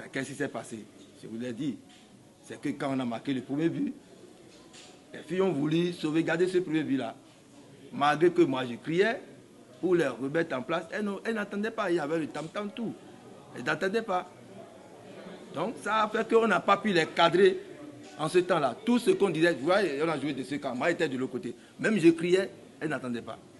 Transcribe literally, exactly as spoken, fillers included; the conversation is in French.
Qu'est-ce qui s'est passé? Je vous l'ai dit. C'est que quand on a marqué le premier but, les filles ont voulu sauvegarder ce premier but-là. Malgré que moi je criais pour les remettre en place, elles n'entendaient pas. Il y avait le tam-tam tout. Elles n'entendaient pas. Donc ça a fait qu'on n'a pas pu les cadrer en ce temps-là. Tout ce qu'on disait, vous voyez, on a joué de ce camp. Moi j'étais de l'autre côté. Même je criais, elles n'entendaient pas.